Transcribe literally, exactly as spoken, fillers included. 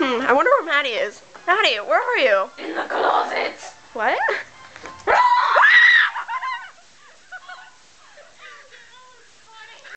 Hmm, I wonder where Maddie is. Maddie, where are you? In the closet. What?